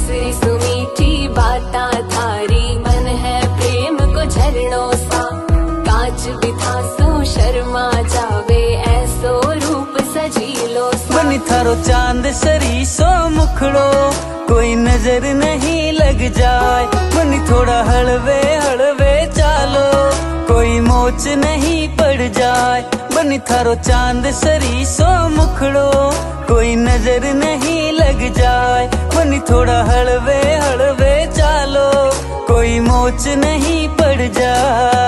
दूसरी सुमीठी बाता थारी, मन है प्रेम को झरणों सा, कांच बिथा सो शर्मा जावे, ऐसो रूप सजीलो सा। बनी थारो चांद सरी सो मुखड़ो, कोई नजर नहीं लग जाए, बनी थोड़ा हलवे हलवे चालो, कोई मोच नहीं पड़ जाए। बनी थारो चांद सरी सो मुखड़ो, कोई नजर नहीं लग जाए, बनी थोड़ा हलवे हलवे चालो, कोई मोच नहीं पड़ जाए।